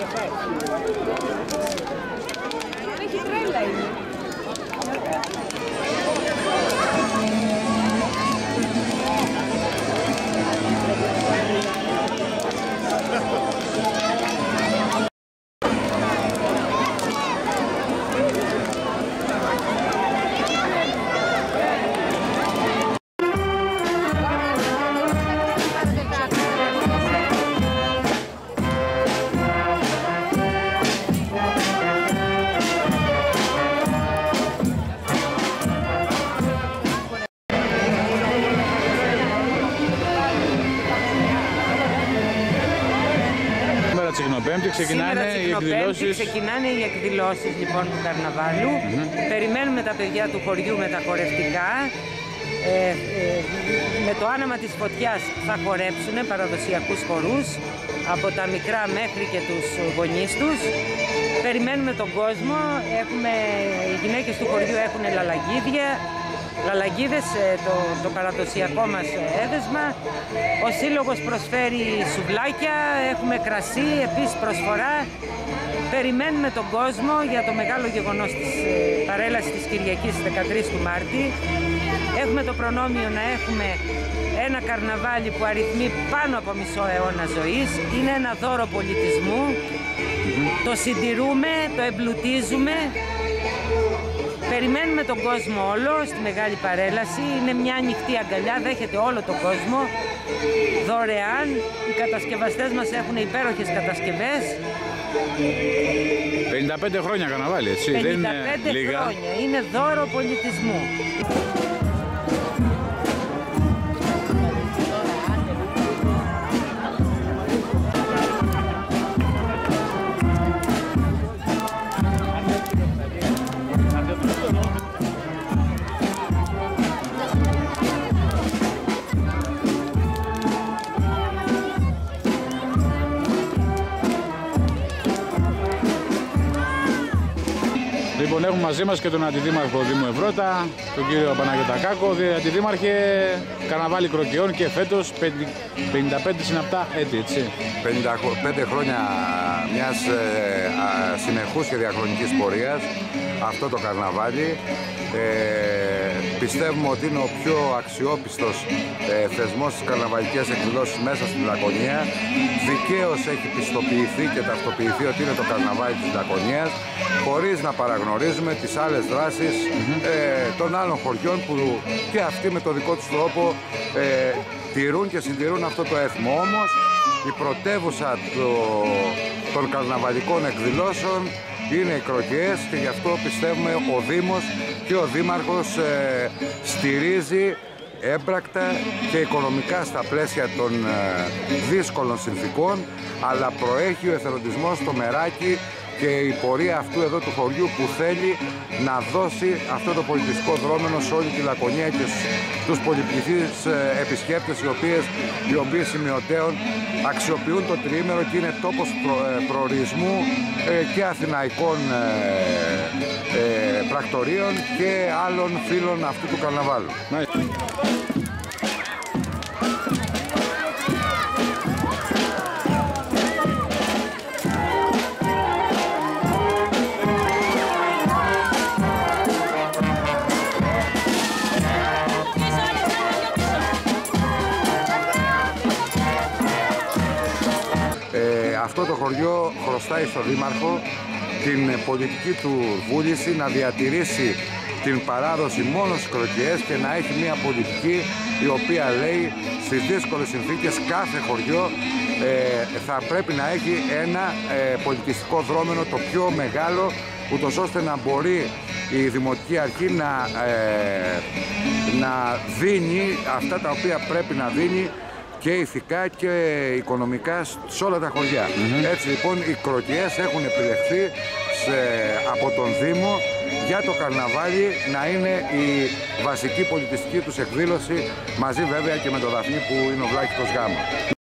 Έχει τρέλα είναι. Τσικνοπέμπτη ξεκινάνε οι εκδηλώσεις. Ξεκινάνε οι εκδηλώσεις λοιπόν του καρναβάλου. Περιμένουμε τα παιδιά του χωριού με τα χορευτικά. Με το άναμα της φωτιάς θα χορέψουν παραδοσιακούς χορούς από τα μικρά μέχρι και τους γονείς τους. Περιμένουμε τον κόσμο. Οι γυναίκες του χωριού έχουν λαλαγίδες, το παραδοσιακό μας έδεσμα. Ο σύλλογος προσφέρει σουβλάκια, έχουμε κρασί, επίσης προσφορά. Περιμένουμε τον κόσμο για το μεγάλο γεγονός της παρέλασης της Κυριακής 13 του Μάρτη. Έχουμε το προνόμιο να έχουμε ένα καρναβάλι που αριθμεί πάνω από μισό αιώνα ζωής. Είναι ένα δώρο πολιτισμού. Το συντηρούμε, το εμπλουτίζουμε. Περιμένουμε τον κόσμο όλο στη μεγάλη παρέλαση. Είναι μια ανοιχτή αγκαλιά, δέχεται όλο τον κόσμο δωρεάν. Οι κατασκευαστές μας έχουν υπέροχες κατασκευές. 55 χρόνια καρναβάλι, έτσι, 55 δεν είναι λίγα. χρόνια, είναι δώρο πολιτισμού. Λοιπόν, έχουμε μαζί μας και τον Αντιδήμαρχο Δήμου Ευρώτα, τον κύριο Παναγιωτακάκο. Αντιδήμαρχε, καρναβάλι Κροκιών και φέτος 55 συναπτά έτη, έτσι. 55 χρόνια μιας συνεχούς και διαχρονικής πορείας αυτό το καρναβάλι. Πιστεύουμε ότι είναι ο πιο αξιόπιστος θεσμός στις καρναβαλικές εκδηλώσεις μέσα στην Λακωνία. Δικαίως έχει πιστοποιηθεί και ταυτοποιηθεί ότι είναι το καρναβάλι της Λακωνίας, χωρίς να παραγνωρίζουμε τις άλλες δράσεις των άλλων χωριών που και αυτοί με το δικό τους τρόπο τηρούν και συντηρούν αυτό το έθιμο. Όμως η πρωτεύουσα των καρναβαλικών εκδηλώσεων είναι οι Κροκιές και γι' αυτό πιστεύουμε ο Δήμος και ο Δήμαρχος στηρίζει έμπρακτα και οικονομικά στα πλαίσια των δύσκολων συνθήκων, αλλά προέχει ο εθελοντισμός στο μεράκι και η πορεία αυτού εδώ του χωριού που θέλει να δώσει αυτό το πολιτιστικό δρόμενο σε όλη τη Λακωνία και στους πολυπληθείς επισκέπτες οι οποίοι σημειωτέων αξιοποιούν το τριήμερο και είναι τόπος προορισμού και αθηναϊκών πρακτορείων και άλλων φίλων αυτού του καρναβάλου. Αυτό το χωριό χρωστάει στο Δήμαρχο την πολιτική του βούληση να διατηρήσει την παράδοση μόνο στις Κροκιές και να έχει μια πολιτική η οποία λέει στις δύσκολες συνθήκες κάθε χωριό θα πρέπει να έχει ένα πολιτιστικό δρόμενο το πιο μεγάλο, ούτως ώστε να μπορεί η Δημοτική Αρχή να δίνει αυτά τα οποία πρέπει να δίνει και ηθικά και οικονομικά σε όλα τα χωριά. Έτσι λοιπόν οι Κροκιές έχουν επιλεχθεί από τον Δήμο για το καρναβάλι να είναι η βασική πολιτιστική τους εκδήλωση, μαζί βέβαια και με το Δαφνί που είναι ο βλάχικος γάμος.